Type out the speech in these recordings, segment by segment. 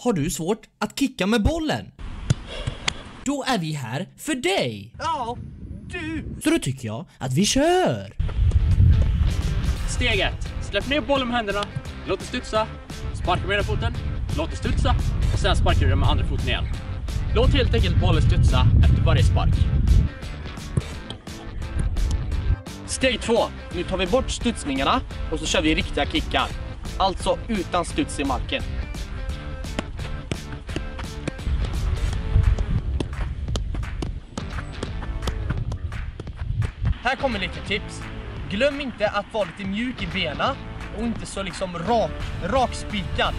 Har du svårt att kicka med bollen? Då är vi här för dig. Ja, du. Så då tycker jag att vi kör. Steg 1. Släpp ner bollen med händerna. Låt det studsa. Sparka med ena foten. Låt det studsa. Och sen sparkar du den med andra foten igen. Låt helt enkelt bollen studsa efter varje spark. Steg 2. Nu tar vi bort studsningarna och så kör vi riktiga kickar. Alltså utan studs i marken. Här kommer lite tips. Glöm inte att vara lite mjuk i benen och inte så liksom rakspikad.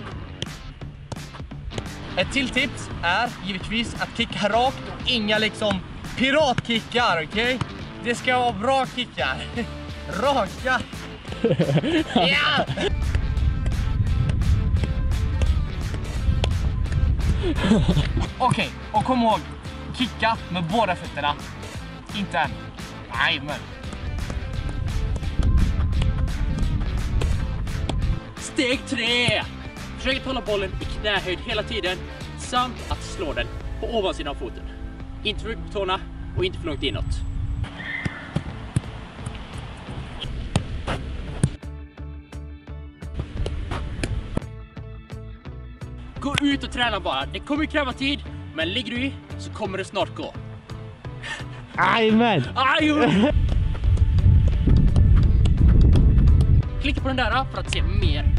Ett till tips är givetvis att kicka rakt och inga liksom piratkickar, okej? Det ska vara bra kickar. Raka. Ja! Okej, och kom ihåg. Kicka med båda fötterna. Inte en. Nej, men. Steg 3. Försök att hålla bollen i knähöjd hela tiden samt att slå den på ovansidan av foten. Inte för mycket på tårna och inte för långt inåt. Gå ut och träna bara. Det kommer kräva tid, men ligger du i så kommer det snart gå. Jajamän! Klicka på den där för att se mer